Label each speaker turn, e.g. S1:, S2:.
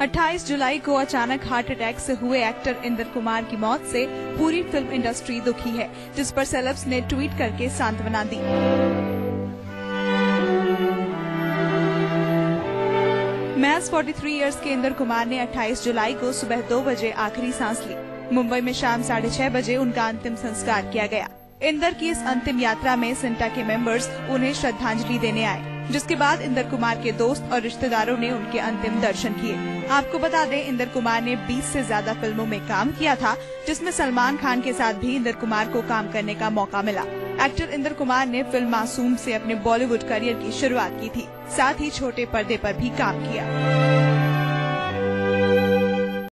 S1: 28 जुलाई को अचानक heart attack से हुए एक्टर इंदर कुमार की मौत से पूरी फिल्म इंडस्ट्री दुखी है, जिस पर सेलेब्स ने ट्वीट करके सांत्वना दी। महज 43 इयर्स के इंदर कुमार ने 28 जुलाई को सुबह 2 बजे आखिरी सांस ली। मुंबई में शाम 6:30 बजे उनका अंतिम संस्कार किया गया। इंदर की इस अंतिम यात्रा में सिंटा के मेंबर्स उन्हें श्रद्धांजलि देने आए, जिसके बाद इंदर कुमार के दोस्त और रिश्तेदारों ने उनके अंतिम दर्शन किए। आपको बता दें, इंदर कुमार ने 20 से ज्यादा फिल्मों में काम किया था, जिसमें सलमान खान के साथ भी इंदर कुमार को काम करने का मौका मिला। एक्टर इंदर कुमार ने फिल्म मासूम से अपने बॉलीवुड करियर की शुरुआत की थी, साथ ही छोटे पर्दे पर भी काम किया।